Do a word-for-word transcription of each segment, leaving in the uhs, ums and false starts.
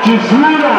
Matsuura.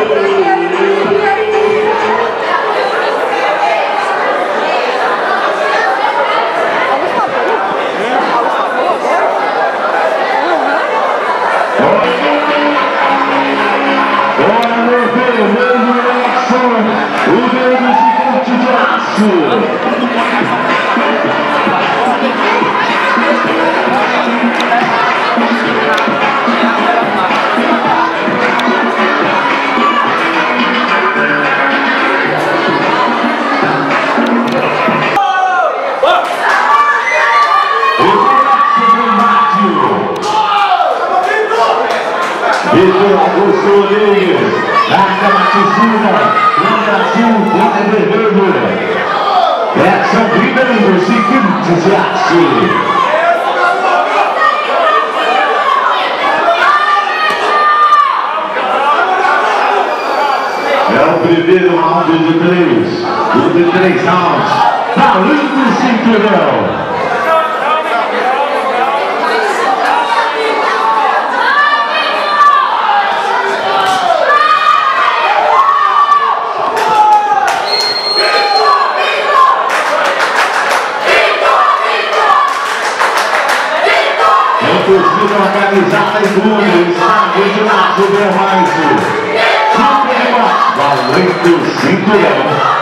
Bora, meu filho, mesmo Edson, o grande gigante de aço. Vitor Augusto, Akio Matsuura, Brasil, Vitor Ribeiro, Edson Ribeiro, Gigantes de Aço. É o primeiro round de três, o de três rounds, valendo o cinturão. Torcida organizada em clube, estádio de Aço, mais Suprema, valendo o cinturão.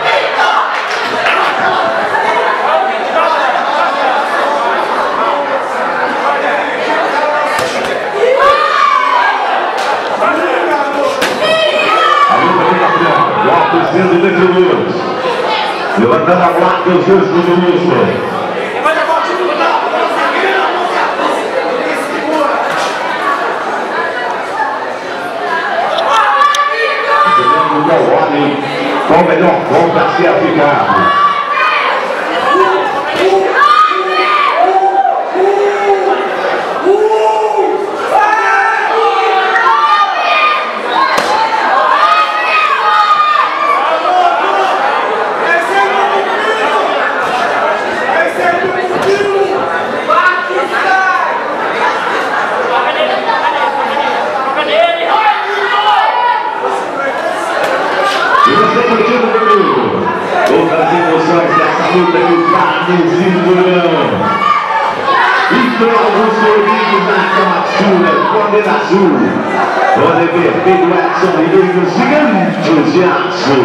A luta do campeão, Boxe sendo definidos, levantando a guarda os seus comunistas. Qual o melhor ponto a ser aplicado? Outras emoções dessa luta que está no cinturão. Vitor Augusto, Akio Matsuura, bandeira azul. Pode ver, pelo Edson Ribeiro, Gigantes de Aço.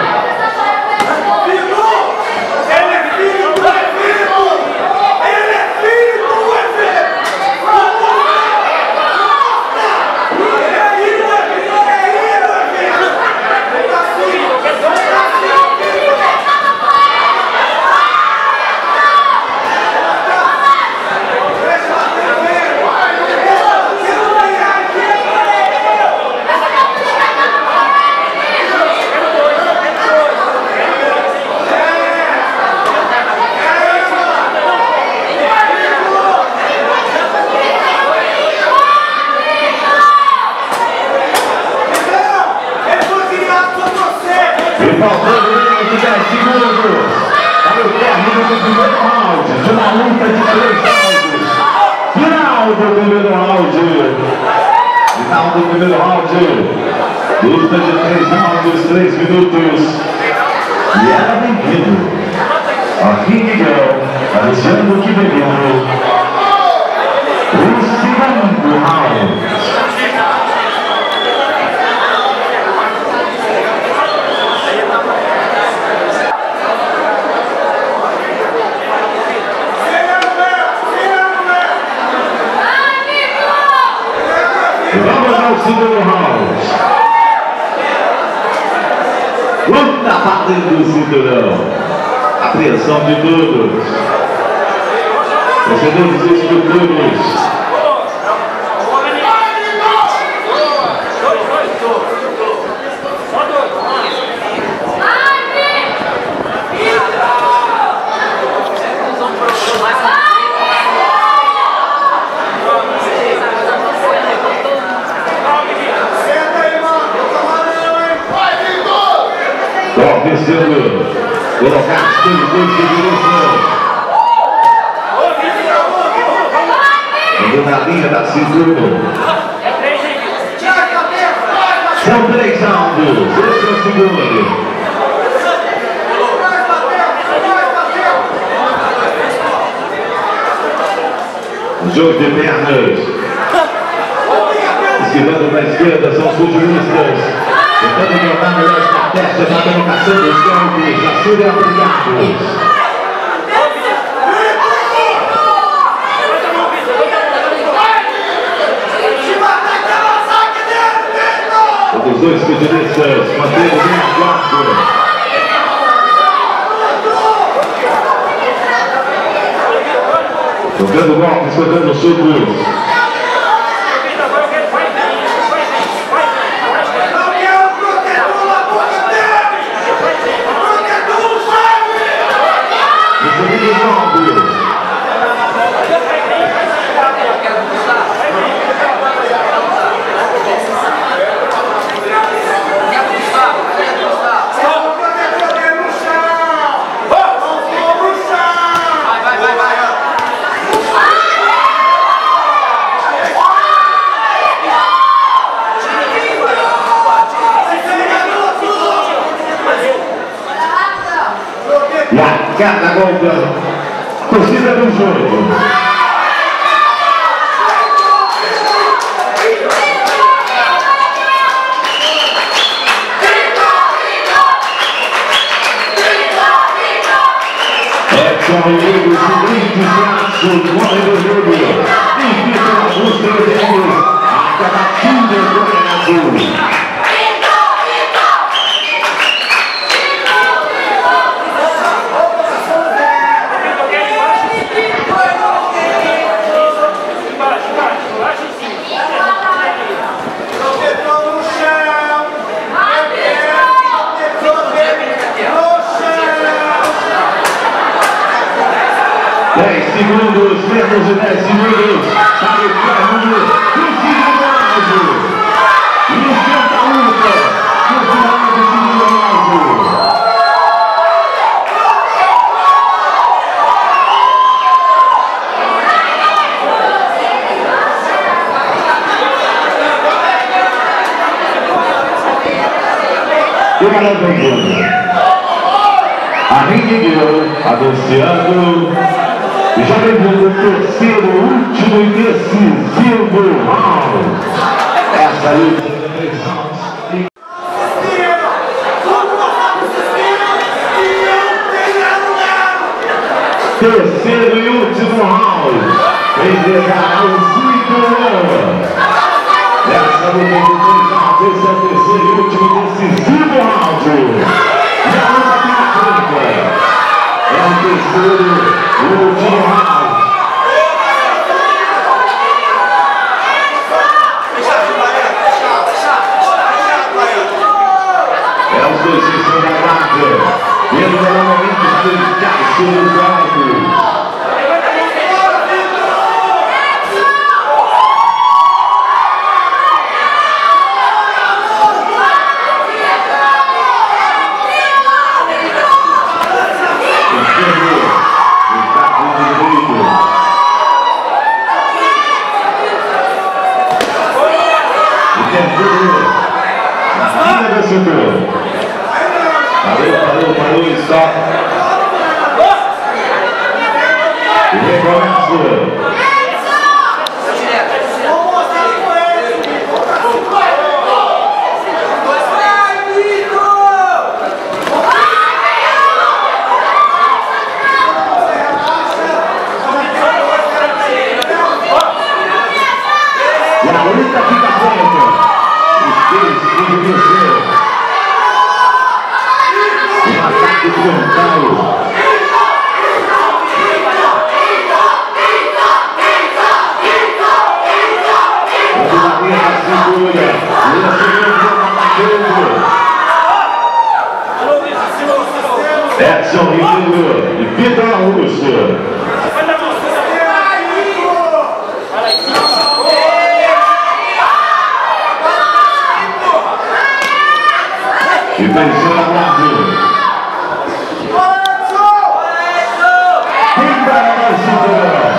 Faltando menos de dez segundos para o término do primeiro round, de uma luta de três rounds. Final do primeiro round. Final do primeiro round. Luta de três rounds, três minutos. E ela vem vindo. Aqui Miguel, anunciando que bebendo o segundo round. Vamos ao segundo round. Luta batendo o cinturão. Atenção de todos. Torcedores e escritores. Descendo, colocar os dois seguranças. Na linha da cintura. São três rounds. Esse é o segundo. Jogo de pernas. Esquivando para a esquerda, são os pugilistas. Tentando botar melhor estratégia na colocação dos golpes. A serem aplicados. Os dois pugilistas mantendo bem a guarda. Jogando golpes, jogando socos. E a cada golpe, torcida do jogo. Edson Ribeiro, Gigantes de Aço, corre do jogo. E Vitor Augusto, a cabatinha do Brasil. dez segundos, menos de dez segundos, para o término do segundo round. E enfrenta a luta no final do segundo round. E o garoto mundo. A ringue anunciando. E já levando o terceiro, último e decisivo round. Essa luta de três rounds. Terceiro e último round. Entregará o cinturão. Essa luta de três rounds. Esse é o terceiro e último e decisivo round. E a luta aqui na frente. É o terceiro. O último round. É os dois que estão na guarda. Ele é o momento de dedicar sobre os altos. Parou, parou, parou e stop. E recomeça. E a luta fica pronta. Os dois vão vencer. Um ataque frontal. Edson Ribeiro e Vitor Augusto. E venceu a guarda. Quem vai mais cinturão?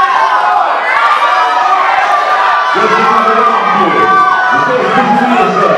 Esse é o segundo round. Os dois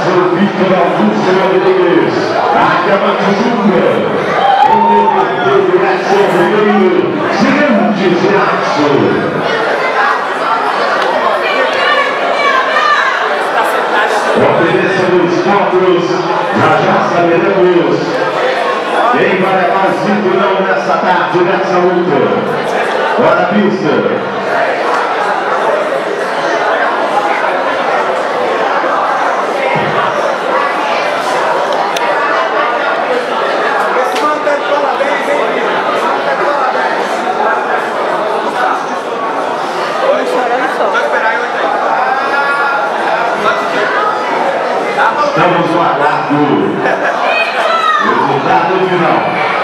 Aço, Vitor Augusto, Akio Matsuura, o Edson Ribeiro, Gigantes de Aço. Ofereça dos pontos, já já saberemos quem vai levar o cinturão nessa tarde, nessa luta. Bora a pista. Estamos no aguardo. Resultado final.